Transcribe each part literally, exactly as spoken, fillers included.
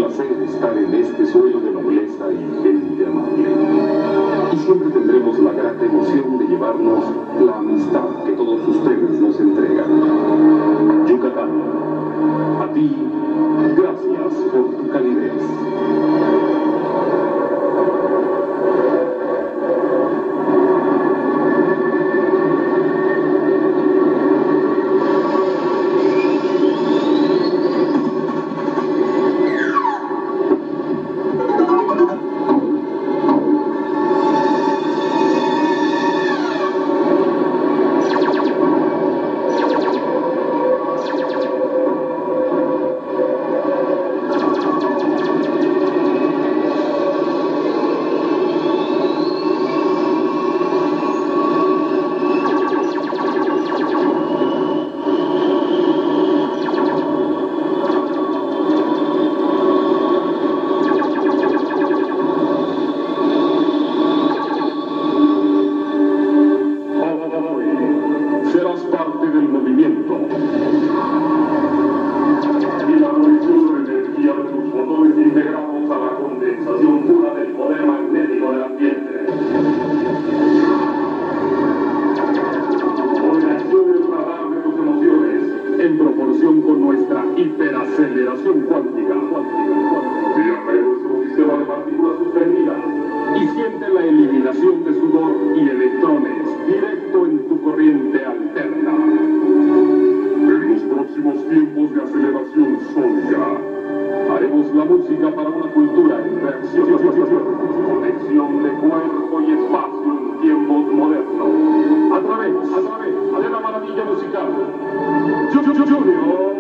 placer estar en este suelo de nobleza y gente amable. Y siempre tendremos la grata emoción de llevarnos la amistad que todos ustedes nos entregan. Yucatán, a ti, gracias por tu calidez. Con nuestra hiperaceleración cuántica, viaja nuestro sistema de partículas suspendidas y siente la eliminación de sudor y electrones directo en tu corriente alterna. En los próximos tiempos de aceleración sónica, haremos la música para una cultura en reacción, conexión de cuerpo y espacio en tiempos modernos. A través, a través de la maravilla musical. Junior.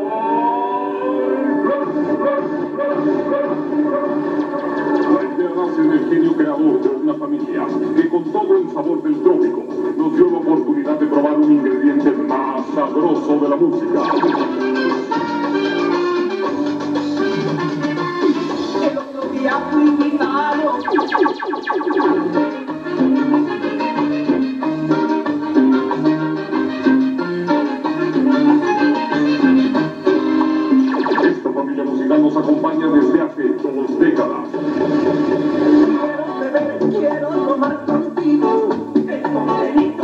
La idea nace del genio creador de una familia que con todo el sabor del trópico nos dio la oportunidad de probar un ingrediente más sabroso de la música. El otro día fui invitado. Nos acompaña desde hace dos décadas. Quiero beber, quiero tomar contigo el contenido.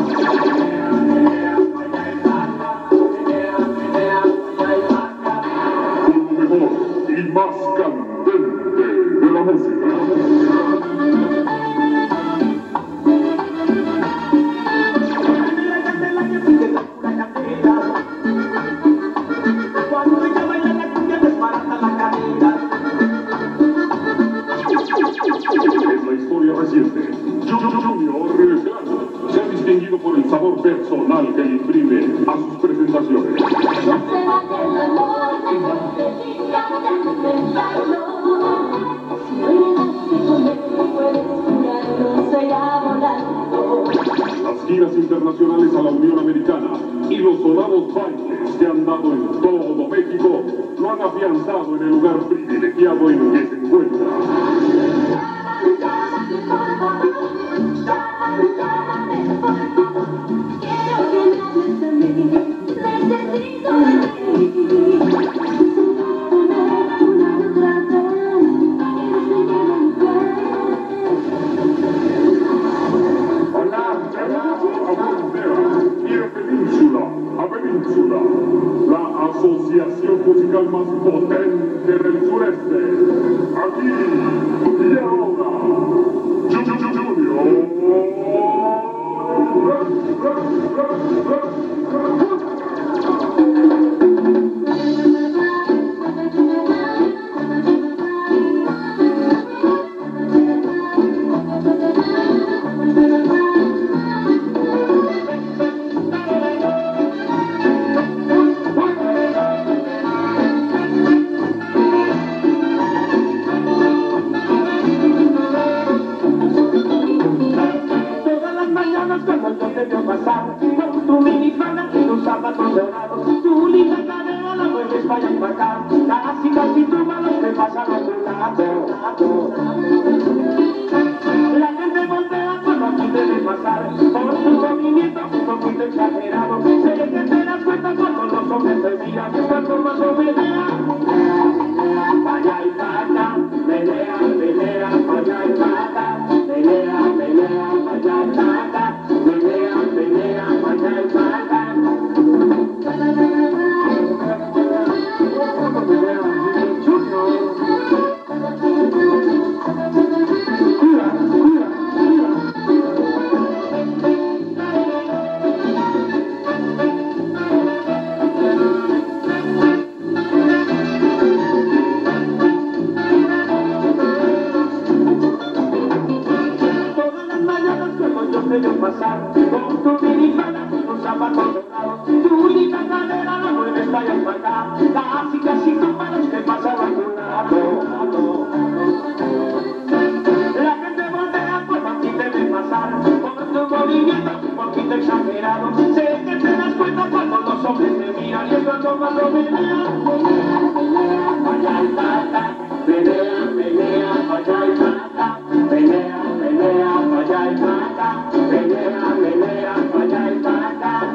Con lo mejor y más candente de la música. Reciente. Junior se ha distinguido por el sabor personal que imprime a sus presentaciones. No será el amor que no te diga de pensarlo. Si bailaste con él, puedes jurarlo, se irá volando. Las giras internacionales a la Unión Americana y los sonados bailes que han dado en todo México lo han afianzado en el lugar privilegiado en que se encuentra. La asociación musical más potente del sureste. Aquí y ahora, Junior. Con tu minifalda y tus cuando menea, menea, menea, allá y pata, menea, menea, allá y pata, menea, menea, allá y pata, menea, menea, allá y pata.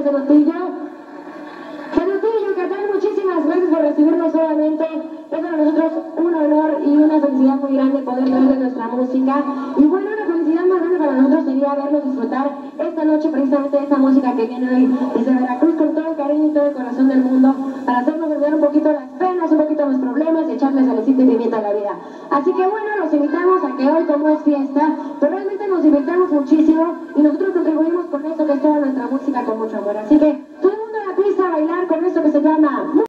de Celotillo. Celotillo, Yucatán, muchísimas gracias por recibirnos nuevamente. Es para nosotros un honor y una felicidad muy grande poder traerles nuestra música. Y bueno, una felicidad más grande para nosotros sería verlos disfrutar esta noche precisamente de esta música que viene hoy desde Veracruz con todo el cariño y todo el corazón del mundo para hacernos olvidar un poquito las penas, un poquito los problemas y echarles salecita y pimienta a la vida. Así que bueno, los invitamos a que hoy, como es fiesta, pero realmente nos divirtamos muchísimo y nosotros contribuimos con eso que es toda nuestra música con mucho amor. Así que todo el mundo a la pista a bailar con esto que se llama...